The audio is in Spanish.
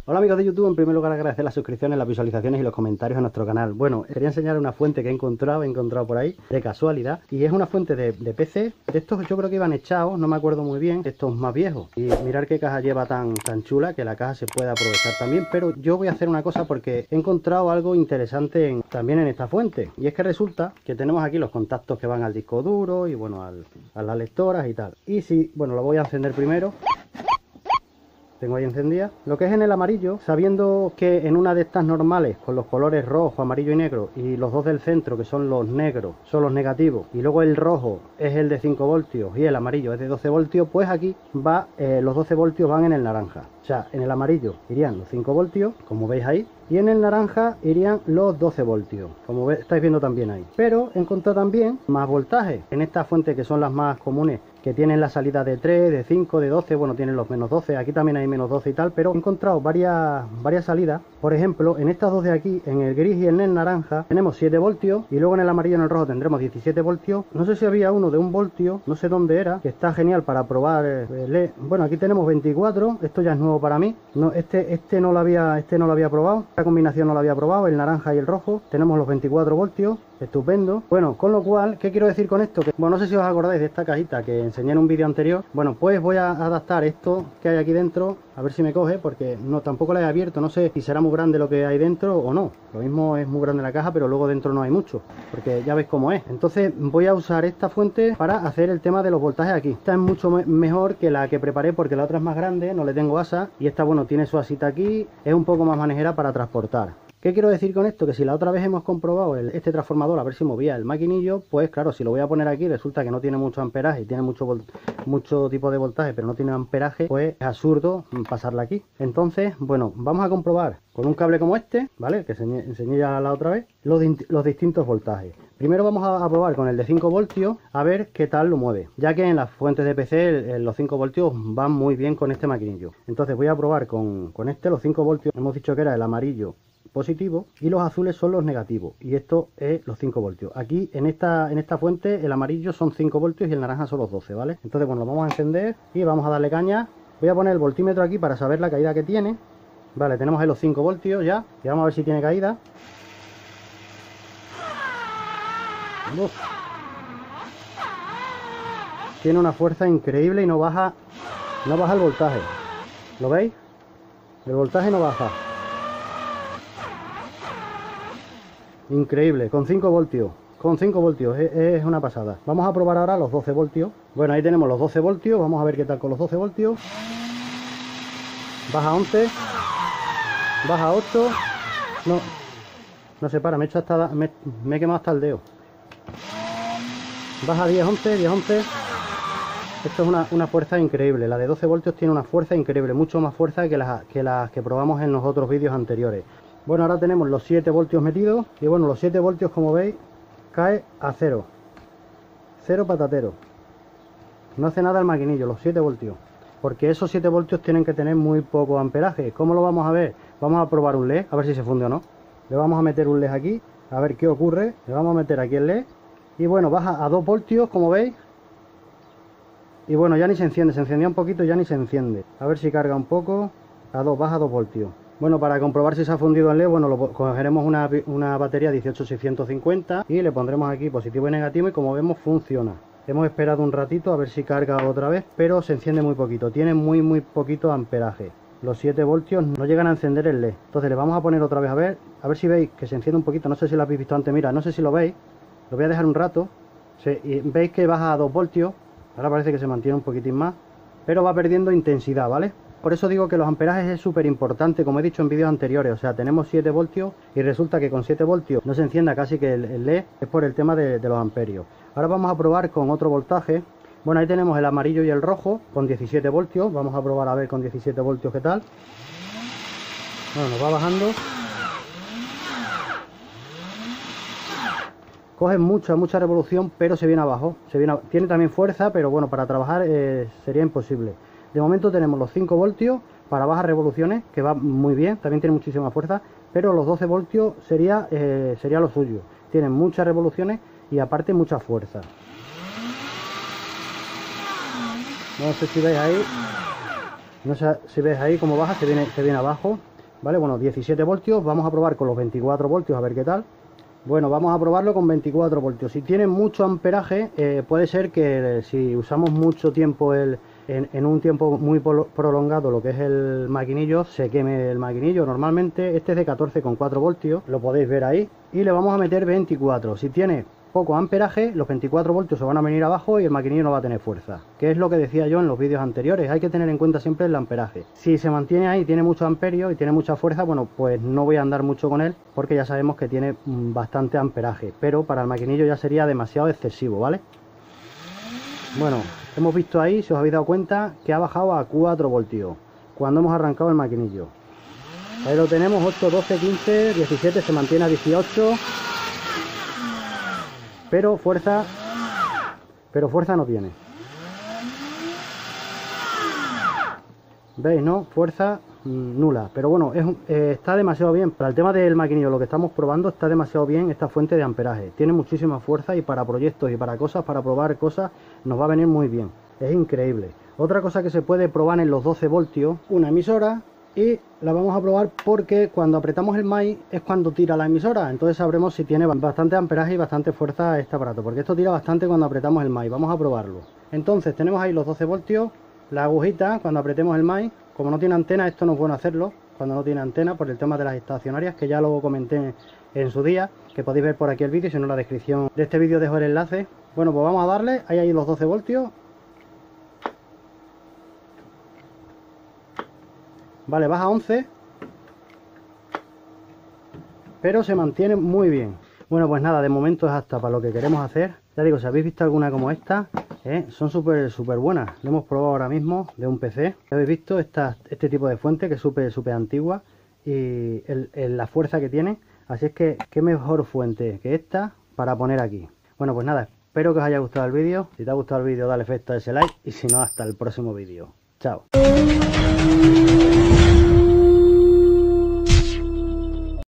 Hola amigos de YouTube, en primer lugar agradecer las suscripciones, las visualizaciones y los comentarios a nuestro canal. Bueno, quería enseñar una fuente que he encontrado por ahí, de casualidad, y es una fuente de PC, de estos yo creo que iban echados, no me acuerdo muy bien, estos más viejos. Y mirar qué caja lleva tan chula, que la caja se puede aprovechar también, pero yo voy a hacer una cosa porque he encontrado algo interesante también en esta fuente, y es que resulta que tenemos aquí los contactos que van al disco duro y bueno, a las lectoras y tal. Y si, bueno, lo voy a encender primero. Tengo ahí encendida. Lo que es en el amarillo, sabiendo que en una de estas normales, con los colores rojo, amarillo y negro, y los dos del centro, que son los negros, son los negativos, y luego el rojo es el de 5 voltios y el amarillo es de 12 voltios, pues aquí va, los 12 voltios van en el naranja. O sea, en el amarillo irían los 5 voltios, como veis ahí, y en el naranja irían los 12 voltios, como estáis viendo también ahí. Pero he encontrado también más voltaje en estas fuentes que son las más comunes, que tienen la salida de 3, de 5, de 12, bueno, tienen los menos 12, aquí también hay menos 12 y tal, pero he encontrado varias salidas. Por ejemplo, en estas dos de aquí, en el gris y en el naranja, tenemos 7 voltios, y luego en el amarillo y en el rojo tendremos 17 voltios. No sé si había uno de 1 voltio, no sé dónde era, que está genial para probar. Bueno, aquí tenemos 24, esto ya es nuevo para mí. No, este no lo había probado, esta combinación no la había probado, el naranja y el rojo. Tenemos los 24 voltios. Estupendo. Bueno, con lo cual, ¿qué quiero decir con esto? Que, bueno, no sé si os acordáis de esta cajita que enseñé en un vídeo anterior. Bueno, pues voy a adaptar esto que hay aquí dentro, a ver si me coge, porque no, tampoco la he abierto, no sé si será muy grande lo que hay dentro o no. Lo mismo es muy grande la caja, pero luego dentro no hay mucho, porque ya veis cómo es. Entonces voy a usar esta fuente para hacer el tema de los voltajes aquí. Esta es mucho mejor que la que preparé, porque la otra es más grande, no le tengo asa, y esta, bueno, tiene su asita aquí, es un poco más manejera para transportar. ¿Qué quiero decir con esto? Que si la otra vez hemos comprobado este transformador a ver si movía el maquinillo, pues claro, si lo voy a poner aquí resulta que no tiene mucho amperaje y tiene mucho tipo de voltaje, pero no tiene amperaje, pues es absurdo pasarla aquí. Entonces, bueno, vamos a comprobar con un cable como este, ¿vale? Que enseñé ya la otra vez, los distintos voltajes. Primero vamos a probar con el de 5 voltios a ver qué tal lo mueve, ya que en las fuentes de PC los 5 voltios van muy bien con este maquinillo. Entonces voy a probar con este, los 5 voltios, hemos dicho que era el amarillo positivo y los azules son los negativos, y esto es los 5 voltios. Aquí en esta fuente el amarillo son 5 voltios y el naranja son los 12, ¿vale? Entonces, bueno, lo vamos a encender y vamos a darle caña. Voy a poner el voltímetro aquí para saber la caída que tiene. Vale, tenemos ahí los 5 voltios ya, y vamos a ver si tiene caída. Uf. Tiene una fuerza increíble y no baja el voltaje. ¿Lo veis? El voltaje no baja. Increíble, con 5 voltios. Con 5 voltios, es una pasada. Vamos a probar ahora los 12 voltios. Bueno, ahí tenemos los 12 voltios. Vamos a ver qué tal con los 12 voltios. Baja 11. Baja 8. No se para, me he quemado hasta el dedo. Baja 10, 11, 10, 11. Esto es una fuerza increíble. La de 12 voltios tiene una fuerza increíble, mucho más fuerza que las que probamos en los otros vídeos anteriores. Bueno, ahora tenemos los 7 voltios metidos, y bueno, los 7 voltios, como veis, cae a 0. 0 patatero. No hace nada el maquinillo, los 7 voltios. Porque esos 7 voltios tienen que tener muy poco amperaje. ¿Cómo lo vamos a ver? Vamos a probar un LED, a ver si se funde o no. Le vamos a meter un LED aquí, a ver qué ocurre. Le vamos a meter aquí el LED. Y bueno, baja a 2 voltios, como veis. Y bueno, ya ni se enciende, se encendía un poquito y ya ni se enciende. A ver si carga un poco. Baja a 2 voltios. Bueno, para comprobar si se ha fundido el LED, bueno, cogeremos una batería 18650 y le pondremos aquí positivo y negativo, y como vemos funciona. Hemos esperado un ratito a ver si carga otra vez, pero se enciende muy poquito, tiene muy poquito amperaje. Los 7 voltios no llegan a encender el LED. Entonces le vamos a poner otra vez a ver si veis que se enciende un poquito. No sé si lo habéis visto antes, mira, no sé si lo veis. Lo voy a dejar un rato. Y veis que baja a 2 voltios. Ahora parece que se mantiene un poquitín más, pero va perdiendo intensidad, ¿vale? Por eso digo que los amperajes es súper importante, como he dicho en vídeos anteriores. O sea, tenemos 7 voltios y resulta que con 7 voltios no se encienda casi que el LED, es por el tema de los amperios. Ahora vamos a probar con otro voltaje. Bueno, ahí tenemos el amarillo y el rojo con 17 voltios. Vamos a probar a ver con 17 voltios qué tal. Bueno, nos va bajando. Coge mucha revolución, pero se viene abajo. Tiene también fuerza, pero bueno, para trabajar sería imposible. De momento tenemos los 5 voltios para bajas revoluciones, que va muy bien, también tiene muchísima fuerza, pero los 12 voltios sería lo suyo. Tienen muchas revoluciones y aparte mucha fuerza. No sé si veis ahí, cómo baja, se viene abajo. ¿vale? Bueno, 17 voltios, vamos a probar con los 24 voltios a ver qué tal. Bueno, vamos a probarlo con 24 voltios. Si tiene mucho amperaje, puede ser que si usamos mucho tiempo en un tiempo muy prolongado lo que es el maquinillo, se queme el maquinillo. Normalmente este es de 14,4 voltios, lo podéis ver ahí, y le vamos a meter 24. Si tiene poco amperaje, los 24 voltios se van a venir abajo y el maquinillo no va a tener fuerza, que es lo que decía yo en los vídeos anteriores. Hay que tener en cuenta siempre el amperaje. Si se mantiene ahí, tiene mucho amperio y tiene mucha fuerza, bueno, pues no voy a andar mucho con él, porque ya sabemos que tiene bastante amperaje, pero para el maquinillo ya sería demasiado excesivo, ¿vale? Bueno, hemos visto ahí, si os habéis dado cuenta, que ha bajado a 4 voltios cuando hemos arrancado el maquinillo. Ahí lo tenemos, 8, 12, 15, 17, se mantiene a 18. Pero fuerza no tiene. ¿Veis, no? Fuerza nula. Pero bueno, está demasiado bien. Para el tema del maquinillo, lo que estamos probando, está demasiado bien esta fuente de amperaje. Tiene muchísima fuerza y para proyectos y para cosas, para probar cosas, nos va a venir muy bien. Es increíble. Otra cosa que se puede probar en los 12 voltios, una emisora. Y la vamos a probar porque cuando apretamos el maíz es cuando tira la emisora. Entonces sabremos si tiene bastante amperaje y bastante fuerza este aparato, porque esto tira bastante cuando apretamos el maíz. Vamos a probarlo. Entonces tenemos ahí los 12 voltios, la agujita cuando apretemos el maíz. Como no tiene antena, esto no es bueno hacerlo cuando no tiene antena, por el tema de las estacionarias, que ya lo comenté en su día, que podéis ver por aquí el vídeo, si no en la descripción de este vídeo dejo el enlace. Bueno, pues vamos a darle, ahí los 12 voltios. Vale, baja a 11, pero se mantiene muy bien. Bueno, pues nada, de momento es hasta para lo que queremos hacer. Ya digo, si habéis visto alguna como esta, son súper buenas. Lo hemos probado ahora mismo de un PC. Ya habéis visto este tipo de fuente que es súper antigua y la fuerza que tiene. Así es que qué mejor fuente que esta para poner aquí. Bueno, pues nada, espero que os haya gustado el vídeo. Si te ha gustado el vídeo, dale efecto a ese like y si no, hasta el próximo vídeo. Chao.